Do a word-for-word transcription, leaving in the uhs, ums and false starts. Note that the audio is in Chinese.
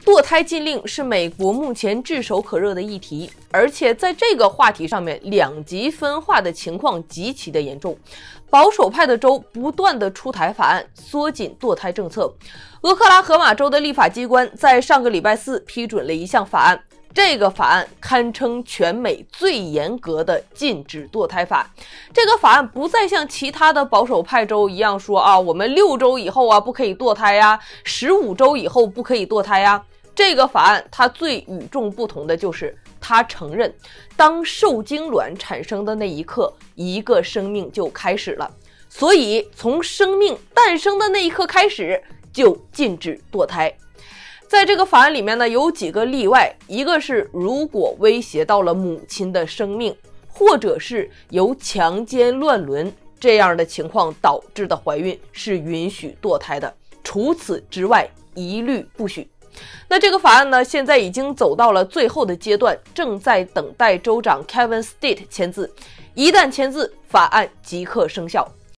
堕胎禁令是美国目前炙手可热的议题，而且在这个话题上面，两极分化的情况极其的严重。保守派的州不断的出台法案，缩紧堕胎政策。俄克拉荷马州的立法机关在上个礼拜四批准了一项法案，这个法案堪称全美最严格的禁止堕胎法。这个法案不再像其他的保守派州一样说啊，我们六周以后啊不可以堕胎呀，十五周以后不可以堕胎呀。这个法案它最与众不同的就是它承认，当受精卵产生的那一刻，一个生命就开始了。所以从生命诞生的那一刻开始，就禁止堕胎。在这个法案里面呢，有几个例外，一个是如果威胁到了母亲的生命，或者是由强奸乱伦这样的情况导致的怀孕，是允许堕胎的，除此之外一律不许。那这个法案呢，现在已经走到了最后的阶段，正在等待州长 Kevin Stitt 签字。一旦签字，法案即刻生效。